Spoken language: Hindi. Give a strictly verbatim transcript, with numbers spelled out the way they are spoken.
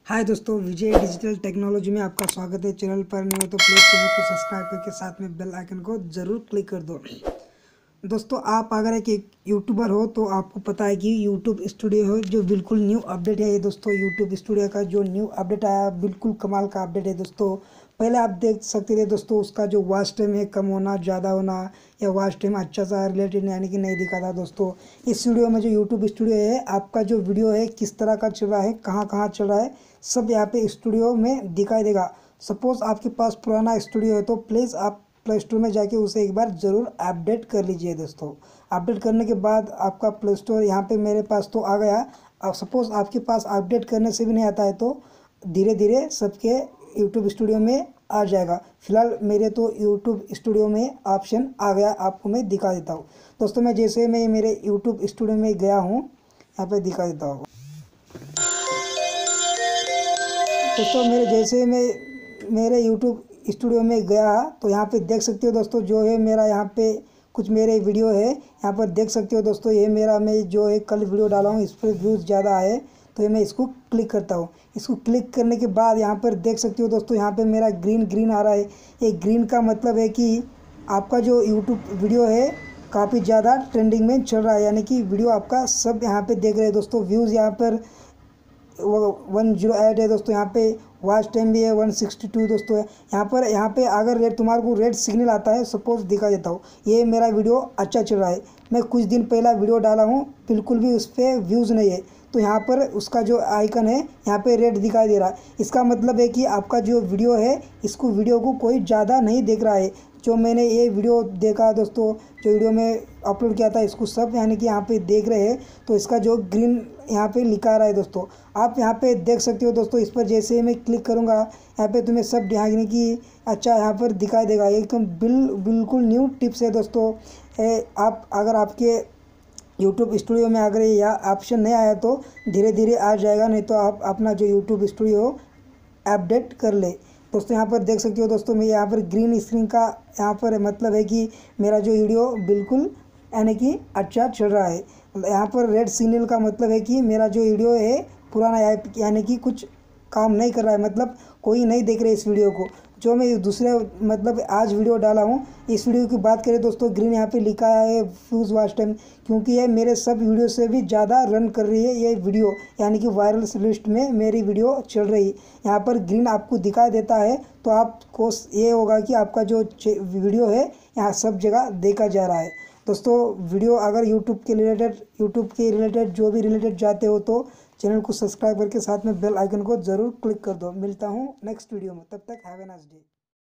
हाय दोस्तों, विजय डिजिटल टेक्नोलॉजी में आपका स्वागत है। चैनल पर नहीं हो तो प्लीज़ चैनल को सब्सक्राइब करके साथ में बेल आइकन को ज़रूर क्लिक कर दो। दोस्तों, आप अगर एक यूट्यूबर हो तो आपको पता है कि यूट्यूब स्टूडियो हो जो बिल्कुल न्यू अपडेट है। ये दोस्तों यूट्यूब स्टूडियो का जो न्यू अपडेट आया बिल्कुल कमाल का अपडेट है दोस्तों। पहले आप देख सकते थे दोस्तों, उसका जो वॉच टाइम है कम होना, ज़्यादा होना, या वॉच टाइम अच्छा सा रिलेटेड यानी कि नहीं दिखा था दोस्तों। इस वीडियो में जो यूट्यूब स्टूडियो है, आपका जो वीडियो है किस तरह का चल रहा है, कहाँ कहाँ चल रहा है, सब यहाँ पे स्टूडियो में दिखाई देगा। सपोज़ आपके पास पुराना स्टूडियो है तो प्लीज़ आप प्ले स्टोर में जाके उसे एक बार ज़रूर अपडेट कर लीजिए दोस्तों। अपडेट करने के बाद आपका प्ले स्टोर यहाँ पे मेरे पास तो आ गया। अब सपोज़ आपके पास अपडेट करने से भी नहीं आता है तो धीरे धीरे सबके यूट्यूब स्टूडियो में आ जाएगा। फिलहाल मेरे तो यूट्यूब स्टूडियो में ऑप्शन आ गया, आपको मैं दिखा देता हूँ दोस्तों। मैं जैसे मैं मेरे यूट्यूब स्टूडियो में गया हूँ, यहाँ पे दिखा देता हूँ दोस्तों। मेरे जैसे मैं मेरे यूट्यूब स्टूडियो में गया तो यहाँ पे देख सकते हो दोस्तों, जो है मेरा यहाँ पे कुछ मेरे वीडियो है, यहाँ पर देख सकते हो दोस्तों। ये मेरा मैं जो है कल वीडियो डाला हूँ, इस पर व्यूज़ ज़्यादा आए तो ये मैं इसको क्लिक करता हूँ। इसको क्लिक करने के बाद यहाँ पर देख सकते हो दोस्तों, यहाँ पे मेरा ग्रीन ग्रीन आ रहा है। ये ग्रीन का मतलब है कि आपका जो यूट्यूब वीडियो है काफ़ी ज़्यादा ट्रेंडिंग में चल रहा है, यानी कि वीडियो आपका सब यहाँ पे देख रहे हैं दोस्तों। व्यूज़ यहाँ पर वन जीरो एट है दोस्तों। यहाँ पे वॉच टाइम भी है वन सिक्सटी टू दोस्तों है। यहाँ पर यहाँ पे अगर रेड तुम्हारे को रेड सिग्नल आता है, सपोज दिखा देता हूँ, ये मेरा वीडियो अच्छा चल रहा है। मैं कुछ दिन पहला वीडियो डाला हूँ, बिल्कुल भी उस पर व्यूज़ नहीं है, तो यहाँ पर उसका जो आइकन है यहाँ पे रेड दिखाई दे रहा है। इसका मतलब है कि आपका जो वीडियो है, इसको वीडियो को कोई ज़्यादा नहीं देख रहा है। जो मैंने ये वीडियो देखा दोस्तों, जो वीडियो में अपलोड किया था, इसको सब यानी कि यहाँ पे देख रहे हैं, तो इसका जो ग्रीन यहाँ पे लिखा रहा है दोस्तों। आप यहाँ पे देख सकते हो दोस्तों। इस पर जैसे मैं क्लिक करूँगा, यहाँ पे तुम्हें सब यानी कि अच्छा यहाँ पर दिखाई देगा। एकदम बिल बिल्कुल न्यू टिप्स है दोस्तों। ए, आप अगर आपके यूट्यूब स्टूडियो में अगर यह ऑप्शन नहीं आया तो धीरे धीरे आ जाएगा, नहीं तो आप अपना जो यूट्यूब स्टूडियो अपडेट कर ले दोस्तों। यहाँ पर देख सकते हो दोस्तों, मैं यहाँ पर ग्रीन स्क्रीन का यहाँ पर मतलब है कि मेरा जो वीडियो बिल्कुल यानी कि अच्छा चल रहा है। यहाँ पर रेड सिग्नल का मतलब है कि मेरा जो वीडियो है पुराना यानी कि कुछ काम नहीं कर रहा है, मतलब कोई नहीं देख रहे इस वीडियो को। जो मैं दूसरे मतलब आज वीडियो डाला हूँ, इस वीडियो की बात करें दोस्तों, ग्रीन यहाँ पे लिखा है फ्यूज़ वॉच टाइम, क्योंकि ये मेरे सब वीडियो से भी ज़्यादा रन कर रही है ये वीडियो, यानी कि वायरल लिस्ट में मेरी वीडियो चल रही है। यहाँ पर ग्रीन आपको दिखाई देता है तो आपको ये होगा कि आपका जो वीडियो है यहाँ सब जगह देखा जा रहा है दोस्तों। वीडियो अगर यूट्यूब के रिलेटेड यूट्यूब के रिलेटेड जो भी रिलेटेड जाते हो तो चैनल को सब्सक्राइब करके साथ में बेल आइकन को ज़रूर क्लिक कर दो। मिलता हूँ नेक्स्ट वीडियो में, तब तक हैव ए नाइस डे।